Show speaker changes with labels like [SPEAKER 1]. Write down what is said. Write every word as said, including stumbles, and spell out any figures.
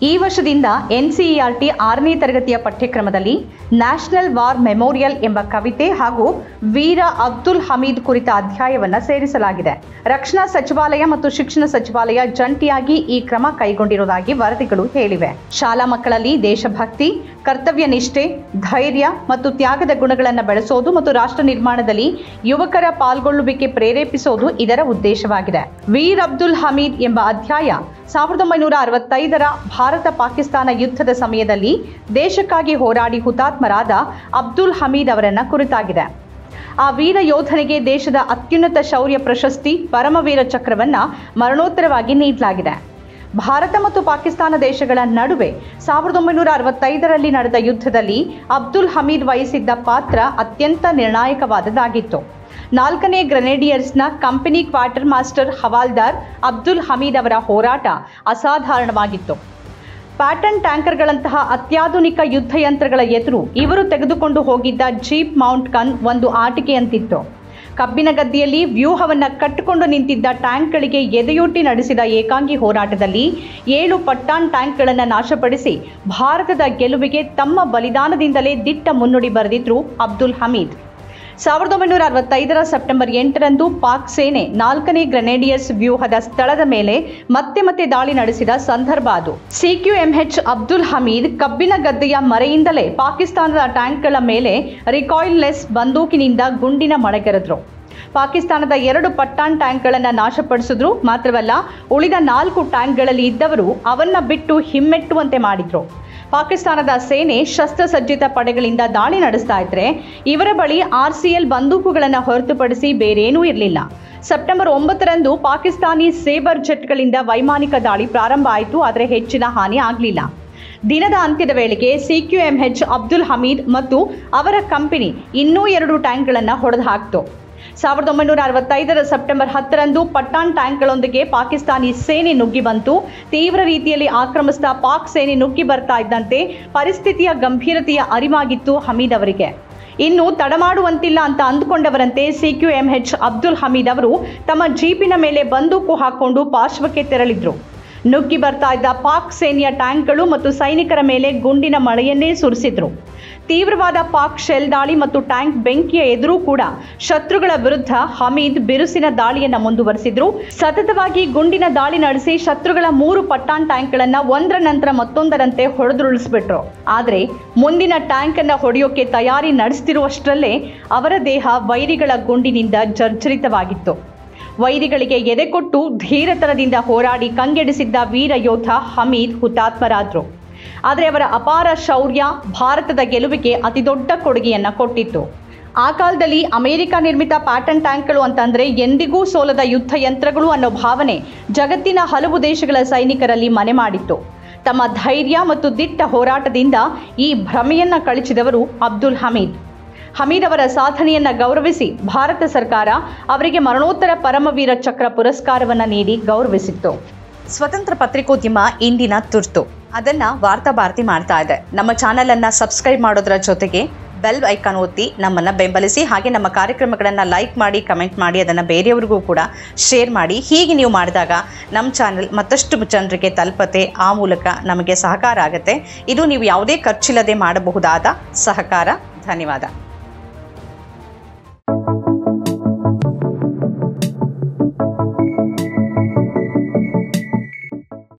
[SPEAKER 1] ಈ ವರ್ಷದಿಂದ ಎನ್ಸಿಇಆರ್ಟಿ ಆರನೇ ತರಗತಿಯ ಪಠ್ಯಕ್ರಮದಲ್ಲಿ ನ್ಯಾಷನಲ್ ವಾರ್ ಮೆಮೋರಿಯಲ್ ಎಂಬ ಕವಿತೆ ಹಾಗೂ ವೀರ ಅಬ್ದುಲ್ ಹಮೀದ್ ಕುರಿತ ಅಧ್ಯಾಯವನ್ನು ಸೇರಿಸಲಾಗಿದೆ. ರಕ್ಷಣಾ ಸಚಿವಾಲಯ ಮತ್ತು ಶಿಕ್ಷಣ ಸಚಿವಾಲಯ ಜಂಟಿಯಾಗಿ ಈ ಕ್ರಮ ಕೈಗೊಂಡಿರುವುದಾಗಿ ವರದಿಗಳು ಹೇಳಿವೆ. ಶಾಲಾ ಮಕ್ಕಳಲ್ಲಿ ದೇಶಭಕ್ತಿ, ಕರ್ತವ್ಯ ನಿಷ್ಠೆ, ಧೈರ್ಯ ಮತ್ತು ತ್ಯಾಗದ ಗುಣಗಳನ್ನು ಬೆಳೆಸೋದು ಮತ್ತು ರಾಷ್ಟ್ರ ನಿರ್ಮಾಣದಲ್ಲಿ ಯುವಕರ ಪಾಲ್ಗೊಳ್ಳುವಿಕೆ ಪ್ರೇರೇಪಿಸೋದು ಇದರ ಉದ್ದೇಶವಾಗಿದೆ. ವೀರ್ ಅಬ್ದುಲ್ ಹಮೀದ್ ಎಂಬ ಅಧ್ಯಾಯ ಸಾವಿರದ ಒಂಬೈನೂರ ಅರವತ್ತೈದರ ಭಾರತ ಪಾಕಿಸ್ತಾನ ಯುದ್ಧದ ಸಮಯದಲ್ಲಿ ದೇಶಕ್ಕಾಗಿ ಹೋರಾಡಿ ಹುತಾತ್ಮರಾದ ಅಬ್ದುಲ್ ಹಮೀದ್ ಅವರನ್ನ ಕುರಿತಾಗಿದೆ. ಆ ವೀರ ಯೋಧನಿಗೆ ದೇಶದ ಅತ್ಯುನ್ನತ ಶೌರ್ಯ ಪ್ರಶಸ್ತಿ ಪರಮವೀರ ಚಕ್ರವನ್ನ ಮರಣೋತ್ತರವಾಗಿ ನೀಡಲಾಗಿದೆ. ಭಾರತ ಮತ್ತು ಪಾಕಿಸ್ತಾನ ದೇಶಗಳ ನಡುವೆ ಸಾವಿರದ ಒಂಬೈನೂರ ಅರವತ್ತೈದರಲ್ಲಿ ನಡೆದ ಯುದ್ಧದಲ್ಲಿ ಅಬ್ದುಲ್ ಹಮೀದ್ ವಹಿಸಿದ್ದ ಪಾತ್ರ ಅತ್ಯಂತ ನಿರ್ಣಾಯಕವಾದದ್ದಾಗಿತ್ತು. ನಾಲ್ಕನೇ ಗ್ರೆನೇಡಿಯರ್ಸ್ನ company quartermaster Havildar Abdul Hamid ಅವರ ಹೋರಾಟ ಅಸಾಧಾರಣವಾಗಿತ್ತು. ಪ್ಯಾಟನ್ ಟ್ಯಾಂಕರ್ಗಳಂತಹ ಅತ್ಯಾಧುನಿಕ ಯುದ್ಧ ಯಂತ್ರಗಳ ಎದುರು ಇವರು ತೆಗೆದುಕೊಂಡು ಹೋಗಿದ್ದ ಜೀಪ್ ಮೌಂಟ್ ಗನ್ ಒಂದು ಆಟಿಕೆಯಂತಿತ್ತು. ಕಬ್ಬಿನ ಗದ್ದೆಯಲ್ಲಿ ವ್ಯೂಹವನ್ನು ಕಟ್ಟಿಕೊಂಡು ನಿಂತಿದ್ದ ಟ್ಯಾಂಕ್ಗಳಿಗೆ ಎದೆಯೊಡ್ಡಿ ನಡೆಸಿದ ಏಕಾಂಗಿ ಹೋರಾಟದಲ್ಲಿ ಏಳು ಪಟ್ಟಾನ್ ಟ್ಯಾಂಕ್ಗಳನ್ನು ನಾಶಪಡಿಸಿ ಭಾರತದ ಗೆಲುವಿಗೆ ತಮ್ಮ ಬಲಿದಾನದಿಂದಲೇ ದಿಟ್ಟ ಮುನ್ನುಡಿ ಬರೆದಿದ್ರು ಅಬ್ದುಲ್ ಹಮೀದ್. ಸಾವಿರದ ಒಂಬೈನೂರ ಅರವತ್ತೈದರ ಸೆಪ್ಟೆಂಬರ್ ಎಂಟರಂದು ಪಾಕ್ ಸೇನೆ ನಾಲ್ಕನೇ ಗ್ರೆನೇಡಿಯರ್ಸ್ ವ್ಯೂಹದ ಸ್ಥಳದ ಮೇಲೆ ಮತ್ತೆ ಮತ್ತೆ ದಾಳಿ ನಡೆಸಿದ ಸಂದರ್ಭ ಅದು. ಸಿಕ್ಯುಎಂಎಚ್ ಅಬ್ದುಲ್ ಹಮೀದ್ ಕಬ್ಬಿನ ಗದ್ದೆಯ ಮರೆಯಿಂದಲೇ ಪಾಕಿಸ್ತಾನದ ಟ್ಯಾಂಕ್ಗಳ ಮೇಲೆ ರಿಕಾಯಿಲ್ಲೆಸ್ ಬಂದೂಕಿನಿಂದ ಗುಂಡಿನ ಮಳೆಗೆರೆದ್ರು. ಪಾಕಿಸ್ತಾನದ ಎರಡು ಪಟ್ಟಾನ್ ಟ್ಯಾಂಕ್ಗಳನ್ನು ನಾಶಪಡಿಸಿದ್ರು. ಮಾತ್ರವಲ್ಲ, ಉಳಿದ ನಾಲ್ಕು ಟ್ಯಾಂಕ್ಗಳಲ್ಲಿ ಇದ್ದವರು ಅವನ್ನ ಬಿಟ್ಟು ಹಿಮ್ಮೆಟ್ಟುವಂತೆ ಮಾಡಿದ್ರು. ಪಾಕಿಸ್ತಾನದ ಸೇನೆ ಶಸ್ತ್ರಸಜ್ಜಿತ ಪಡೆಗಳಿಂದ ದಾಳಿ ನಡೆಸ್ತಾ ಇದ್ರೆ ಇವರ ಬಳಿ ಆರ್ ಸಿ ಎಲ್ ಬಂದೂಕುಗಳನ್ನು ಹೊರತುಪಡಿಸಿ ಬೇರೇನೂ ಇರಲಿಲ್ಲ. ಸೆಪ್ಟೆಂಬರ್ ಒಂಬತ್ತರಂದು ಪಾಕಿಸ್ತಾನಿ ಸೇಬರ್ ಜೆಟ್ಗಳಿಂದ ವೈಮಾನಿಕ ದಾಳಿ ಪ್ರಾರಂಭ ಆಯಿತು. ಆದರೆ ಹೆಚ್ಚಿನ ಹಾನಿ ಆಗಲಿಲ್ಲ. ದಿನದ ಅಂತ್ಯದ ವೇಳೆಗೆ ಸಿಕ್ಯುಎಂಎಚ್ ಅಬ್ದುಲ್ ಹಮೀದ್ ಮತ್ತು ಅವರ ಕಂಪನಿ ಇನ್ನೂ ಎರಡು ಟ್ಯಾಂಕ್ಗಳನ್ನು ಹೊಡೆದು ಹಾಕ್ತು. ಸಾವಿರದ ಒಂಬೈನೂರ ಅರವತ್ತೈದರ ಸೆಪ್ಟೆಂಬರ್ ಹತ್ತರಂದು ಪಟ್ಟಾನ್ ಟ್ಯಾಂಕ್ಗಳೊಂದಿಗೆ ಪಾಕಿಸ್ತಾನಿ ಸೇನೆ ನುಗ್ಗಿ ಬಂತು. ತೀವ್ರ ರೀತಿಯಲ್ಲಿ ಆಕ್ರಮಿಸಿದ ಪಾಕ್ ಸೇನೆ ನುಗ್ಗಿ ಬರ್ತಾ ಇದ್ದಂತೆ ಪರಿಸ್ಥಿತಿಯ ಗಂಭೀರತೆಯ ಅರಿವಾಗಿತ್ತು ಹಮೀದ್ ಅವರಿಗೆ. ಇನ್ನು ತಡಮಾಡುವಂತಿಲ್ಲ ಅಂತ ಅಂದುಕೊಂಡವರಂತೆ ಸಿಕ್ಯುಎಂಎಚ್ ಅಬ್ದುಲ್ ಹಮೀದ್ ಅವರು ತಮ್ಮ ಜೀಪಿನ ಮೇಲೆ ಬಂದೂಕು ಹಾಕೊಂಡು ಪಾರ್ಶ್ವಕ್ಕೆ ತೆರಳಿದ್ರು. ನುಗ್ಗಿ ಬರ್ತಾ ಇದ್ದ ಪಾಕ್ ಸೇನೆಯ ಟ್ಯಾಂಕ್ಗಳು ಮತ್ತು ಸೈನಿಕರ ಮೇಲೆ ಗುಂಡಿನ ಮಳೆಯನ್ನೇ ಸುರಿಸಿದ್ರು. ತೀವ್ರವಾದ ಪಾಕ್ ಶೆಲ್ ದಾಳಿ ಮತ್ತು ಟ್ಯಾಂಕ್ ಬೆಂಕಿಯ ಎದುರು ಕೂಡ ಶತ್ರುಗಳ ವಿರುದ್ಧ ಹಮೀದ್ ಬಿರುಸಿನ ದಾಳಿಯನ್ನು ಮುಂದುವರೆಸಿದ್ರು. ಸತತವಾಗಿ ಗುಂಡಿನ ದಾಳಿ ನಡೆಸಿ ಶತ್ರುಗಳ ಮೂರು ಪಟ್ಟಾನ್ ಟ್ಯಾಂಕ್ಗಳನ್ನು ಒಂದರ ನಂತರ ಮತ್ತೊಂದರಂತೆ ಹೊಡೆದುರುಳಿಸ್ಬಿಟ್ರು. ಆದರೆ ಮುಂದಿನ ಟ್ಯಾಂಕ್ ಅನ್ನು ಹೊಡೆಯೋಕೆ ತಯಾರಿ ನಡೆಸ್ತಿರುವಷ್ಟರಲ್ಲೇ ಅವರ ದೇಹ ವೈರಿಗಳ ಗುಂಡಿನಿಂದ ಜರ್ಜರಿತವಾಗಿತ್ತು. ವೈರಿಗಳಿಗೆ ಎದೆಕೊಟ್ಟು ಧೀರತನದಿಂದ ಹೋರಾಡಿ ಕಂಗೆಡಿಸಿದ್ದ ವೀರ ಯೋಧ ಹಮೀದ್ ಹುತಾತ್ಮರಾದ್ರು. ಆದರೆ ಅವರ ಅಪಾರ ಶೌರ್ಯ ಭಾರತದ ಗೆಲುವಿಗೆ ಅತಿದೊಡ್ಡ ಕೊಡುಗೆಯನ್ನು ಕೊಟ್ಟಿತ್ತು. ಆ ಕಾಲದಲ್ಲಿ ಅಮೆರಿಕ ನಿರ್ಮಿತ ಪ್ಯಾಟನ್ ಟ್ಯಾಂಕ್ಗಳು ಅಂತಂದರೆ ಎಂದಿಗೂ ಸೋಲದ ಯುದ್ಧ ಯಂತ್ರಗಳು ಅನ್ನೋ ಭಾವನೆ ಜಗತ್ತಿನ ಹಲವು ದೇಶಗಳ ಸೈನಿಕರಲ್ಲಿ ಮನೆ ಮಾಡಿತ್ತು. ತಮ್ಮ ಧೈರ್ಯ ಮತ್ತು ದಿಟ್ಟ ಹೋರಾಟದಿಂದ ಈ ಭ್ರಮೆಯನ್ನು ಕಳಚಿದವರು ಅಬ್ದುಲ್ ಹಮೀದ್. ಹಮೀದ್ ಅವರ ಸಾಧನೆಯನ್ನು ಗೌರವಿಸಿ ಭಾರತ ಸರ್ಕಾರ ಅವರಿಗೆ ಮರಣೋತ್ತರ ಪರಮವೀರ ಚಕ್ರ ಪುರಸ್ಕಾರವನ್ನು ನೀಡಿ ಗೌರವಿಸಿತ್ತು. ಸ್ವತಂತ್ರ ಪತ್ರಿಕೋದ್ಯಮ ಇಂದಿನ ತುರ್ತು ಅದನ್ನು ವಾರ್ತಾ ಭಾರತಿ ಮಾಡ್ತಾ ಇದೆ. ನಮ್ಮ ಚಾನಲನ್ನು ಸಬ್ಸ್ಕ್ರೈಬ್ ಮಾಡೋದರ ಜೊತೆಗೆ ಬೆಲ್ ಐಕಾನ್ ಒತ್ತಿ ನಮ್ಮನ್ನು ಬೆಂಬಲಿಸಿ. ಹಾಗೆ ನಮ್ಮ ಕಾರ್ಯಕ್ರಮಗಳನ್ನು ಲೈಕ್ ಮಾಡಿ, ಕಮೆಂಟ್ ಮಾಡಿ, ಅದನ್ನು ಬೇರೆಯವರಿಗೂ ಕೂಡ ಶೇರ್ ಮಾಡಿ. ಹೀಗೆ ನೀವು ಮಾಡಿದಾಗ ನಮ್ಮ ಚಾನಲ್ ಮತ್ತಷ್ಟು ಜನರಿಗೆ ತಲುಪತ್ತೆ. ಆ ಮೂಲಕ ನಮಗೆ ಸಹಕಾರ ಆಗುತ್ತೆ. ಇದು ನೀವು ಯಾವುದೇ ಖರ್ಚಿಲ್ಲದೆ ಮಾಡಬಹುದಾದ ಸಹಕಾರ. ಧನ್ಯವಾದ.